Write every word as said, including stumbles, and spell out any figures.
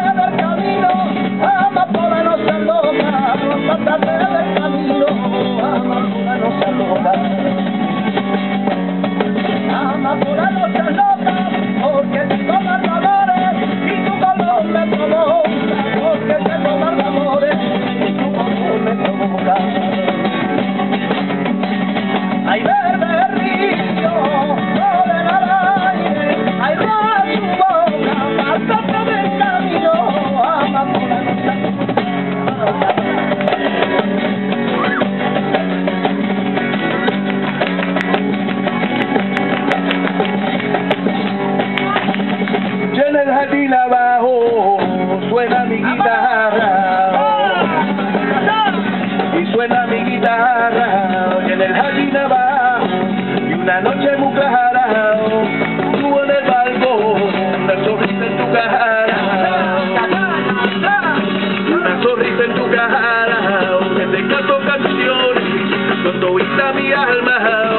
del camino, amapola no se loca, apártate del camino, amapola no se loca. Amapola no se loca, porque te toman amores y tu color me provoca, porque te toman amores y tu color me provoca. Ay, verde río, joven al aire, ay, roja su boca, pásate del camino, amapola no se loca. Yo en el jardín abajo suena mi guitarra y suena mi guitarra y en el jardín abajo y una noche muy clara tú en el balcón una sonrisa en tu cara, una sonrisa en tu cara que te canto canciones cuando oíste mi alma.